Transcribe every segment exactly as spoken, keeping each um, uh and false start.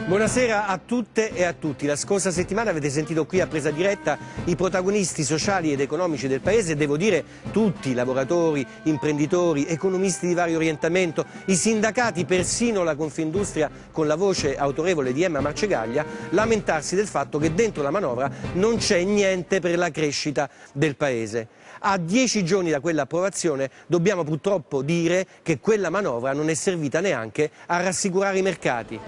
Buonasera a tutte e a tutti. La scorsa settimana avete sentito qui a Presa Diretta i protagonisti sociali ed economici del paese, devo dire tutti, lavoratori, imprenditori, economisti di vario orientamento, i sindacati, persino la Confindustria con la voce autorevole di Emma Marcegaglia, lamentarsi del fatto che dentro la manovra non c'è niente per la crescita del paese. A dieci giorni da quell'approvazione dobbiamo purtroppo dire che quella manovra non è servita neanche a rassicurare i mercati.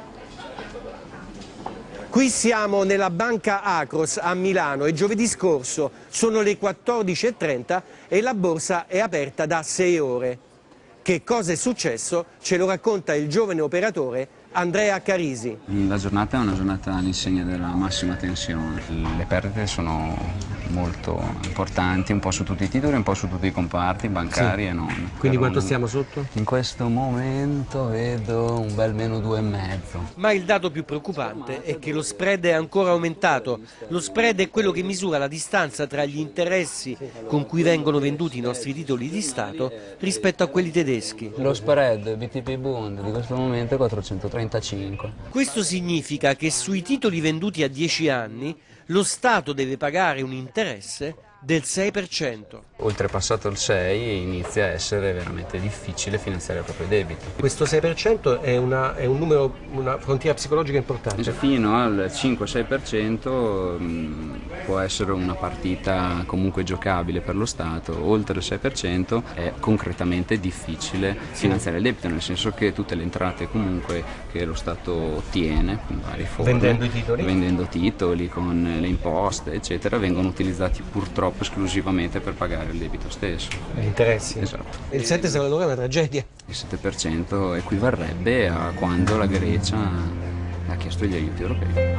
Qui siamo nella Banca Akros a Milano e giovedì scorso sono le quattordici e trenta e la borsa è aperta da sei ore. Che cosa è successo? Ce lo racconta il giovane operatore Andrea Carisi. La giornata è una giornata all'insegna della massima tensione. Le perdite sono molto importanti, un po' su tutti i titoli, un po' su tutti i comparti, bancari, sì, e non. Quindi per quanto un... stiamo sotto? In questo momento vedo un bel meno due e mezzo. Ma il dato più preoccupante è che lo spread è ancora aumentato. Lo spread è quello che misura la distanza tra gli interessi con cui vengono venduti i nostri titoli di Stato rispetto a quelli tedeschi. Lo spread B T P Bund di questo momento è quattrocentotrentacinque. Questo significa che sui titoli venduti a dieci anni lo Stato deve pagare un interesse del sei per cento. Oltrepassato il sei inizia a essere veramente difficile finanziare il proprio debito. Questo sei per cento è, una, è un numero, una frontiera psicologica importante. Fino al cinque sei per cento mh, può essere una partita comunque giocabile per lo Stato, oltre il sei per cento è concretamente difficile finanziare il debito, nel senso che tutte le entrate comunque che lo Stato ottiene in vari forme, vendendo i titoli, vendendo titoli con le imposte eccetera, vengono utilizzati purtroppo esclusivamente per pagare il debito stesso. Gli interessi? Esatto. E il sette secondo me è una tragedia? Il sette per cento equivarrebbe a quando la Grecia ha chiesto gli aiuti europei.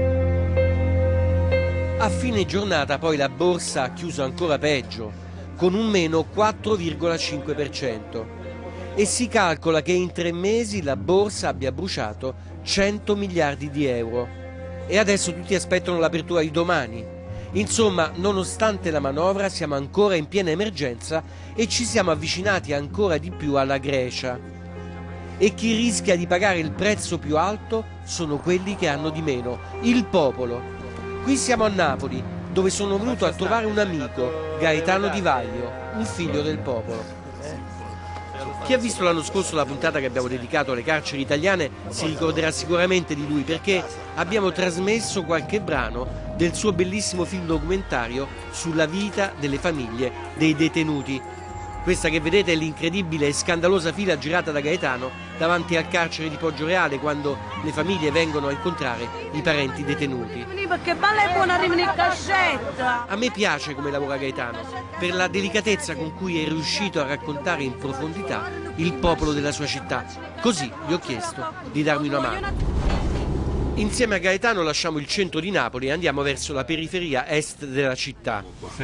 A fine giornata poi la borsa ha chiuso ancora peggio, con un meno quattro virgola cinque per cento. E si calcola che in tre mesi la borsa abbia bruciato cento miliardi di euro. E adesso tutti aspettano l'apertura di domani. Insomma, nonostante la manovra, siamo ancora in piena emergenza e ci siamo avvicinati ancora di più alla Grecia. E chi rischia di pagare il prezzo più alto sono quelli che hanno di meno, il popolo. Qui siamo a Napoli, dove sono venuto a trovare un amico, Gaetano Di Vaglio, un figlio del popolo. Chi ha visto l'anno scorso la puntata che abbiamo dedicato alle carceri italiane si ricorderà sicuramente di lui, perché abbiamo trasmesso qualche brano del suo bellissimo film documentario sulla vita delle famiglie dei detenuti. Questa che vedete è l'incredibile e scandalosa fila girata da Gaetano davanti al carcere di Poggioreale, quando le famiglie vengono a incontrare i parenti detenuti. Perché balla è buona arrivare in cascetta. A me piace come lavora Gaetano, per la delicatezza con cui è riuscito a raccontare in profondità il popolo della sua città. Così gli ho chiesto di darmi una mano. Insieme a Gaetano lasciamo il centro di Napoli e andiamo verso la periferia est della città.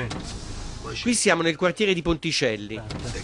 Qui siamo nel quartiere di Ponticelli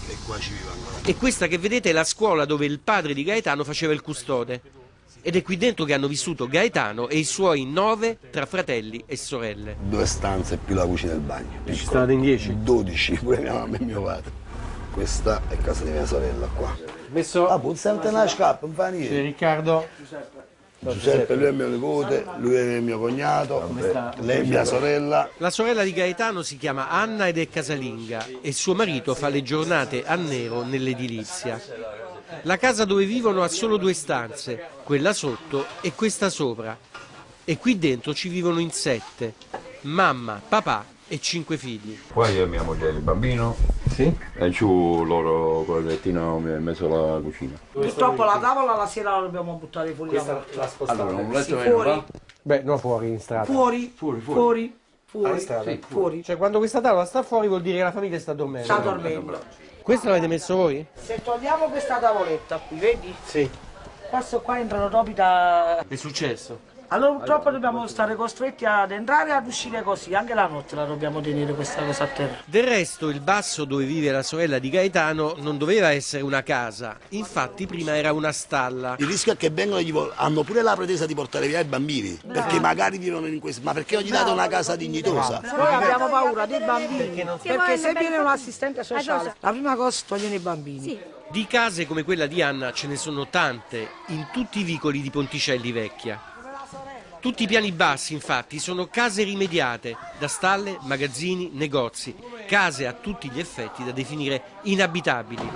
e questa che vedete è la scuola dove il padre di Gaetano faceva il custode. Ed è qui dentro che hanno vissuto Gaetano e i suoi nove tra fratelli e sorelle. Due stanze più la cucina e il bagno. Ci state in dieci? dodici, pure mia mamma e mio padre. Questa è casa di mia sorella qua. Messo... Ah, pur sempre una scappa, non fa niente. C'è Riccardo. Giuseppe, lui è mio nipote, lui è mio cognato, lei è mia sorella. La sorella di Gaetano si chiama Anna ed è casalinga e suo marito fa le giornate a nero nell'edilizia. La casa dove vivono ha solo due stanze, quella sotto e questa sopra. E qui dentro ci vivono in sette, mamma, papà e cinque figli. Qua io e mia moglie e il bambino. Sì? E giù loro con il lettino in mezzo alla cucina. Purtroppo la tavola la sera la dobbiamo buttare fuori. Questa la spostata. Allora, un letto sì, meno, fuori. va? Beh, non fuori in strada. Fuori, Fuori, fuori. fuori, fuori, Ah, in strada? sì, fuori. Cioè quando questa tavola sta fuori vuol dire che la famiglia sta dormendo. Sta dormendo. Questo l'avete messo voi? Se togliamo questa tavoletta qui, vedi? Sì. Questo qua entrano topi da... È successo? Allora purtroppo dobbiamo stare costretti ad entrare e ad uscire così, anche la notte la dobbiamo tenere questa cosa a terra. Del resto il basso dove vive la sorella di Gaetano non doveva essere una casa, infatti prima era una stalla. Il rischio è che vengono, gli vo- hanno pure la pretesa di portare via i bambini, perché magari vivono in questo, ma perché non gli date una casa dignitosa? Noi abbiamo paura dei bambini, perché se viene un assistente sociale, la prima cosa togliere i bambini. Di case come quella di Anna ce ne sono tante in tutti i vicoli di Ponticelli Vecchia. Tutti i piani bassi, infatti, sono case rimediate da stalle, magazzini, negozi, case a tutti gli effetti da definire inabitabili.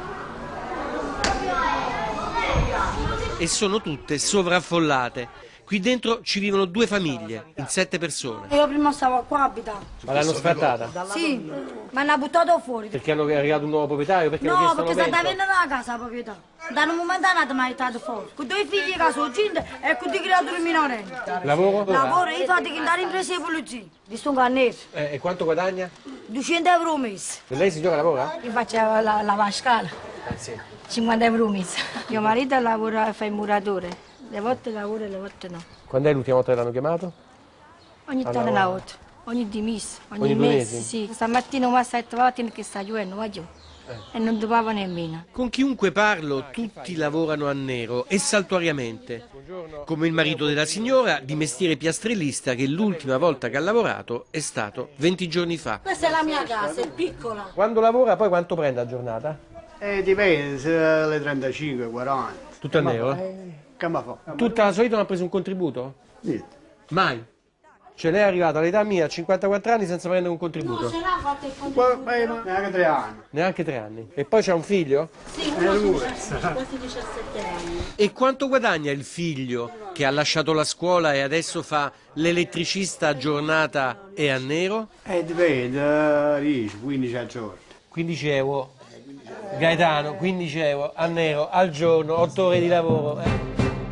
E sono tutte sovraffollate. Qui dentro ci vivono due famiglie, in sette persone. Io prima stavo qua abitando. Ma l'hanno sfrattata? Sì, ma hanno buttato fuori. Perché hanno arrivato un nuovo proprietario? Perché No, perché sta da vendere la casa la proprietà. Da un momento all'altro mi ha aiutato fuori. Con due figli che sono gente e con due creature minorenni. Lavoro? Lavoro, io faccio che andare in presa di polizia. Di sto nero. Eh, e quanto guadagna? duecento euro al mese. E lei signora lavora? Io faccio la, la vascala. Eh sì. cinquanta euro al mese. Mio marito lavora, fa il muratore. Le volte lavora e le volte no. Quando è l'ultima volta che l'hanno chiamato? Ogni tanto la volta, ogni dimesso, ogni, Ogni due mese, mesi? sì. Stamattina mi ha sette volte che sta giocando, va giù. Eh. E non doveva nemmeno. Con chiunque parlo, tutti lavorano a nero e saltuariamente. Come il marito della signora, di mestiere piastrellista, che l'ultima volta che ha lavorato è stato venti giorni fa. Questa è la mia casa, è piccola. Quando lavora poi quanto prende a giornata? Eh, dipende, se le trentacinque, quaranta. Tutto a nero? Che mi fa? Tutta la sua vita non ha preso un contributo? Niente. Mai? Cioè lei è arrivata all'età mia, a cinquantaquattro anni, senza prendere un contributo? No, se l'ha fatto il Poi, contributo. poi neanche tre anni. Neanche tre anni. E poi c'ha un figlio? Sì, uno di quasi diciassette anni. E quanto guadagna il figlio che ha lasciato la scuola e adesso fa l'elettricista a giornata e a nero? Eh, dipende, dieci, quindici al giorno. quindici euro. Gaetano, quindici euro a nero al giorno, otto ore di lavoro. Eh.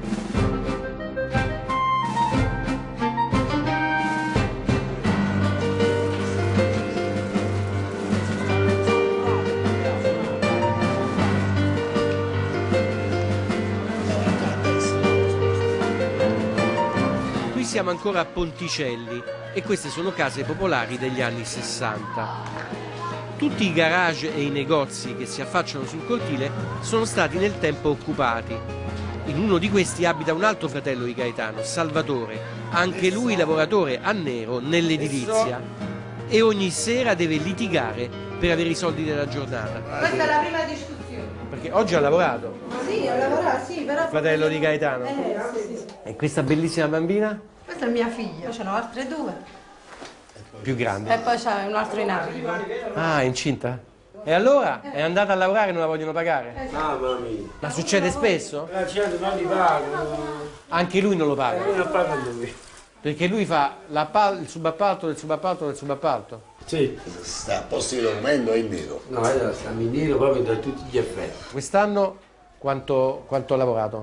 Qui siamo ancora a Ponticelli e queste sono case popolari degli anni sessanta. Tutti i garage e i negozi che si affacciano sul cortile sono stati nel tempo occupati. In uno di questi abita un altro fratello di Gaetano, Salvatore, anche lui lavoratore a nero nell'edilizia. E ogni sera deve litigare per avere i soldi della giornata. Questa è la prima discussione. Perché oggi ha lavorato, Sì, ho lavorato, sì, però... fratello di Gaetano. Eh, sì, sì. E questa bellissima bambina? Questa è mia figlia, ce n'ho altre due. Più grande. E poi c'è un altro in arrivo. Ah, è incinta? E allora? È andata a lavorare e non la vogliono pagare? Mamma mia. Ma succede spesso? La gente non li paga. Anche lui non lo paga? Non paga lui. Perché lui fa l'appal- il subappalto del subappalto del subappalto. Sì. Sta a posto di documento è in nero. No, io sta in nero proprio da tutti gli effetti. Quest'anno quanto, quanto ha lavorato?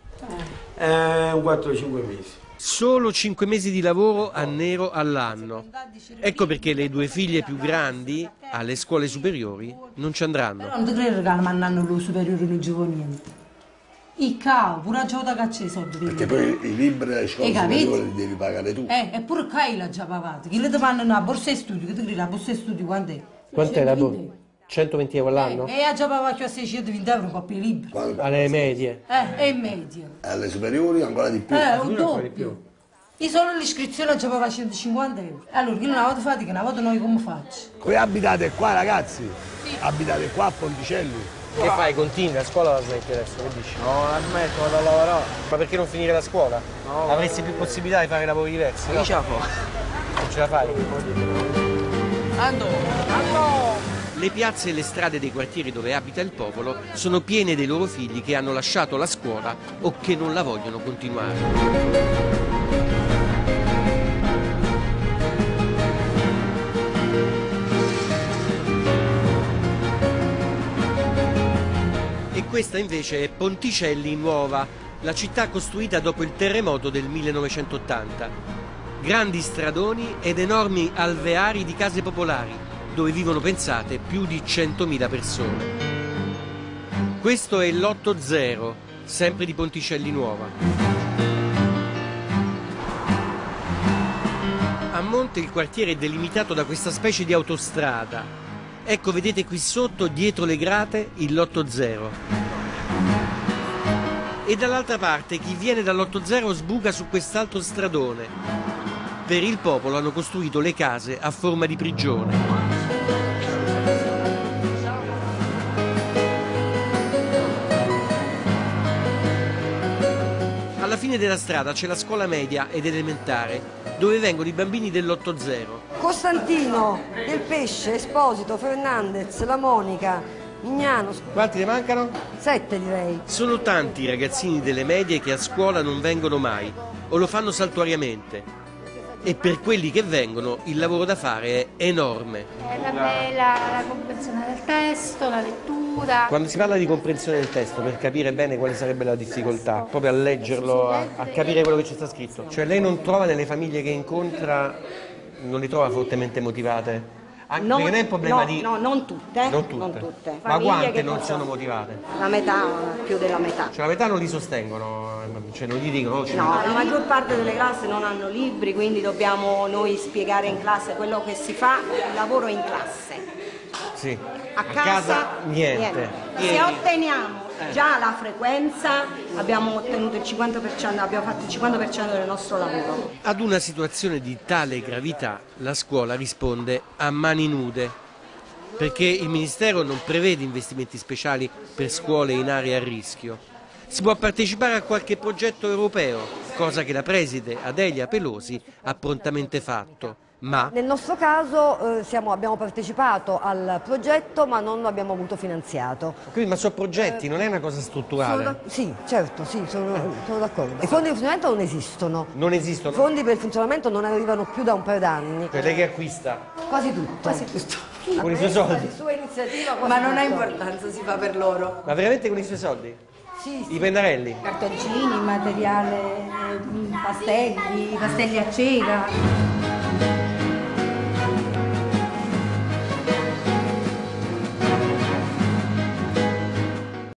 Eh, un quattro cinque mesi. Solo cinque mesi di lavoro a nero all'anno. Ecco perché le due figlie più grandi, alle scuole superiori, non ci andranno. Non ti credo che mi hanno lo superiore non gioco niente. Il cavo, pure a gioco che c'è i soldi per Perché loro. poi i libri alle scuole Hai capito? superiori li devi pagare tu. Eh, eppure qua l'ha già pagato. Chi le domanda una borsa di studio, che ti credi la borsa di studio quant'è? Quant'è la borsa? centoventi euro all'anno? E ha già pagato a seicentoventi euro un coppia di libri. Quando- Alle medie. Eh, è in media. alle superiori ancora di più. Eh, un doppio. Io solo l'iscrizione già pagato centocinquanta euro. Allora, io una volta fatica, una volta noi come faccio? Voi abitate qua ragazzi? Abitate qua a Ponticelli? Che fai? Continui? La scuola la smetti adesso, che dici? No, la smetto, vado a lavorare. Ma perché non finire la scuola? No. Avresti più possibilità di fare lavori diversi? Chi No? ce la fa? Non ce la fai? Ando, ando! Le piazze e le strade dei quartieri dove abita il popolo sono piene dei loro figli che hanno lasciato la scuola o che non la vogliono continuare. E questa invece è Ponticelli Nuova, la città costruita dopo il terremoto del millenovecentottanta. Grandi stradoni ed enormi alveari di case popolari, dove vivono, pensate, più di centomila persone. Questo è l'otto zero, sempre di Ponticelli Nuova. A monte il quartiere è delimitato da questa specie di autostrada. Ecco, vedete qui sotto, dietro le grate, il l'otto zero. E dall'altra parte chi viene dall'otto zero sbuca su quest'altro stradone. Per il popolo hanno costruito le case a forma di prigione. Alla fine fine della strada c'è la scuola media ed elementare, dove vengono i bambini dell'otto zero. Costantino, Del Pesce, Esposito, Fernandez, La Monica, Mignano. Quanti ne mancano? Sette direi. Sono tanti i ragazzini delle medie che a scuola non vengono mai o lo fanno saltuariamente. E per quelli che vengono il lavoro da fare è enorme. È la, la, la comprensione del testo, la lettura. Quando si parla di comprensione del testo, per capire bene quale sarebbe la difficoltà, proprio a leggerlo, a, a capire quello che ci sta scritto. Cioè lei non trova nelle famiglie che incontra, non le trova fortemente motivate? Anche non, perché non è un problema no, di... no, non tutte. Non tutte. Non tutte. Ma Famiglie quante che non non sono so. motivate? La metà, più della metà. Cioè la metà non li sostengono, cioè non gli dicono... Oh, no, la maggior parte delle classi non hanno libri, quindi dobbiamo noi spiegare in classe quello che si fa, il lavoro in classe. Sì. A, A casa, casa niente. niente. Se otteniamo già la frequenza, abbiamo ottenuto il cinquanta per cento, abbiamo fatto il cinquanta per cento del nostro lavoro. Ad una situazione di tale gravità la scuola risponde a mani nude, perché il Ministero non prevede investimenti speciali per scuole in aree a rischio. Si può partecipare a qualche progetto europeo, cosa che la preside Adelia Pelosi ha prontamente fatto. Ma nel nostro caso eh, siamo, abbiamo partecipato al progetto ma non lo abbiamo avuto finanziato. Quindi, ma sono progetti, eh, non è una cosa strutturale? Sono, sì, certo, sì, sono, sono d'accordo. I fondi di funzionamento non esistono. Non esistono? I fondi per il funzionamento non arrivano più da un paio d'anni. Cioè lei che acquista? Quasi tutto. Quasi tutto. Con i suoi soldi? Sua iniziativa, quasi ma non tutto. ha importanza, si fa per loro. Ma veramente con i suoi soldi? Sì, sì. I pennarelli? Cartoncini, materiale, pastelli, pastelli a cera.